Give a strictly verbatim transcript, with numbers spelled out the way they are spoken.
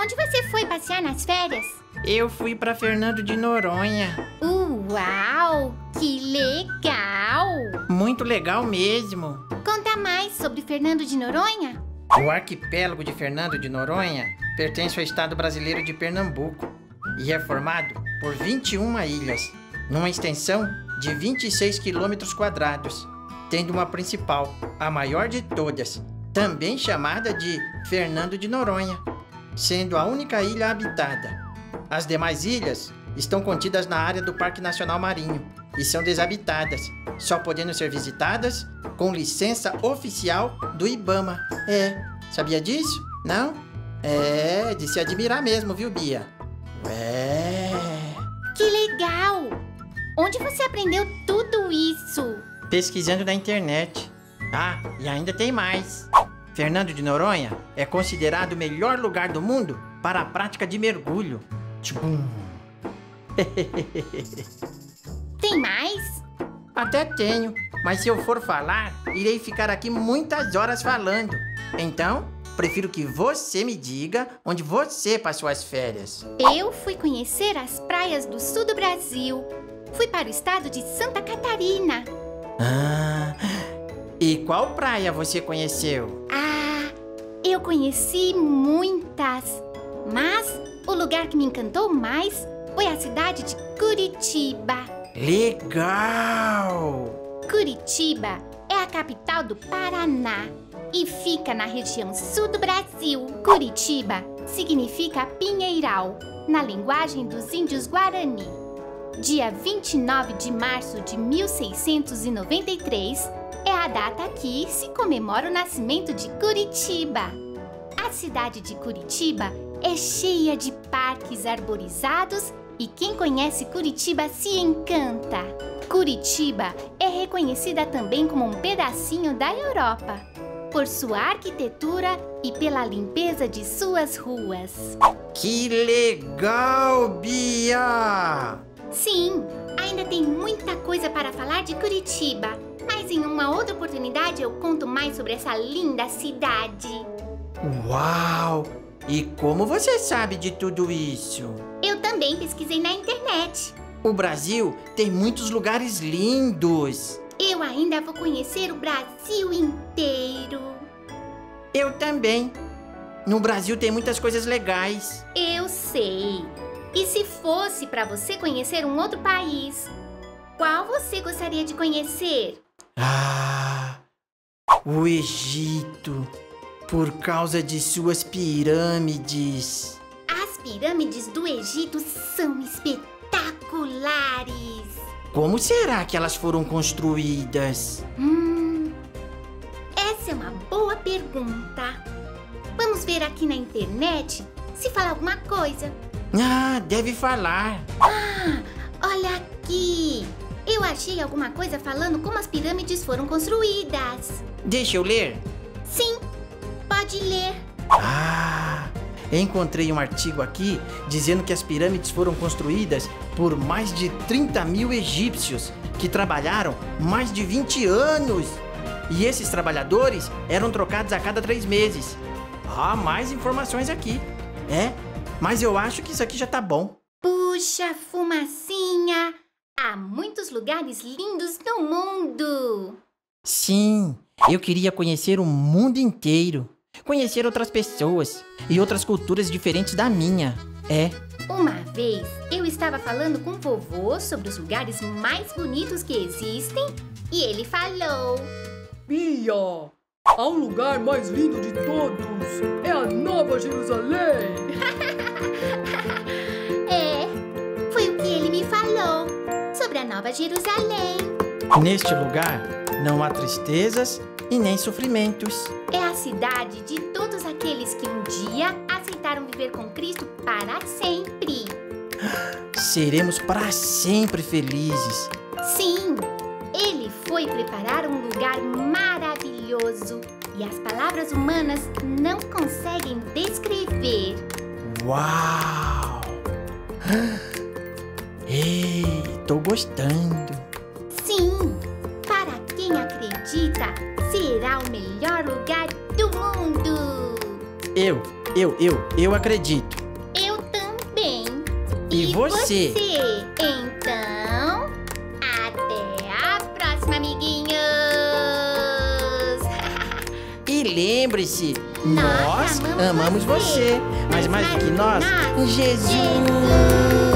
Onde você foi passear nas férias? Eu fui pra Fernando de Noronha. Uau! Que legal! Muito legal mesmo. Conta mais sobre Fernando de Noronha. O arquipélago de Fernando de Noronha pertence ao estado brasileiro de Pernambuco e é formado por vinte e uma ilhas, numa extensão de vinte e seis quilômetros quadrados, tendo uma principal, a maior de todas, também chamada de Fernando de Noronha, sendo a única ilha habitada. As demais ilhas estão contidas na área do Parque Nacional Marinho e são desabitadas, só podendo ser visitadas com licença oficial do IBAMA. É, sabia disso? Não? É, de se admirar mesmo, viu, Bia? É... Que legal! Onde você aprendeu tudo isso? Pesquisando na internet. Ah, e ainda tem mais. Fernando de Noronha é considerado o melhor lugar do mundo para a prática de mergulho. Tchum. Tem mais? Até tenho, mas se eu for falar, irei ficar aqui muitas horas falando. Então, prefiro que você me diga onde você passou as férias. Eu fui conhecer as praias do sul do Brasil. Fui para o estado de Santa Catarina. Ah, e qual praia você conheceu? Ah, eu conheci muitas, mas o lugar que me encantou mais foi a cidade de Curitiba. Legal! Curitiba é a capital do Paraná e fica na região sul do Brasil. Curitiba significa pinheiral, na linguagem dos índios Guarani. Dia vinte e nove de março de mil seiscentos e noventa e três é a data que se comemora o nascimento de Curitiba. A cidade de Curitiba é cheia de parques arborizados e quem conhece Curitiba se encanta. Curitiba é reconhecida também como um pedacinho da Europa, por sua arquitetura e pela limpeza de suas ruas. Que legal, Bia! Sim, ainda tem muita coisa para falar de Curitiba, mas em uma outra oportunidade eu conto mais sobre essa linda cidade. Uau! E como você sabe de tudo isso? Eu também pesquisei na internet. O Brasil tem muitos lugares lindos. Eu ainda vou conhecer o Brasil inteiro. Eu também. No Brasil tem muitas coisas legais. Eu sei. E se fosse para você conhecer um outro país, qual você gostaria de conhecer? Ah, o Egito, por causa de suas pirâmides. As pirâmides do Egito são espetaculares. Como será que elas foram construídas? Hum, essa é uma boa pergunta. Vamos ver aqui na internet se fala alguma coisa. Ah, deve falar. Ah, olha aqui. Eu achei alguma coisa falando como as pirâmides foram construídas. Deixa eu ler. Sim, pode ler. Ah, encontrei um artigo aqui dizendo que as pirâmides foram construídas por mais de trinta mil egípcios que trabalharam mais de vinte anos. E esses trabalhadores eram trocados a cada três meses. Ah, mais informações aqui. É, mas eu acho que isso aqui já tá bom. Puxa, fumacinha! Há muitos lugares lindos no mundo. Sim, eu queria conhecer o mundo inteiro. Conhecer outras pessoas e outras culturas diferentes da minha. É. Uma vez, eu estava falando com o vovô sobre os lugares mais bonitos que existem e ele falou... Bia, há um lugar mais lindo de todos. É a Nova Jerusalém. É, foi o que ele me falou sobre a Nova Jerusalém. Neste lugar não há tristezas e nem sofrimentos. É a cidade de todos aqueles que um dia aceitaram viver com Cristo para sempre. Seremos para sempre felizes. Sim, ele foi preparar um lugar maravilhoso e as palavras humanas não conseguem descrever. Uau! Ei, tô gostando. Sim, para quem acredita, será o melhor lugar do mundo. Eu Eu, eu, eu acredito. Eu também. E você? você? Então, até a próxima, amiguinhos. E lembre-se, Nós nós amamos amamos você. você, mas mais do que nós, Nós, Jesus. Jesus.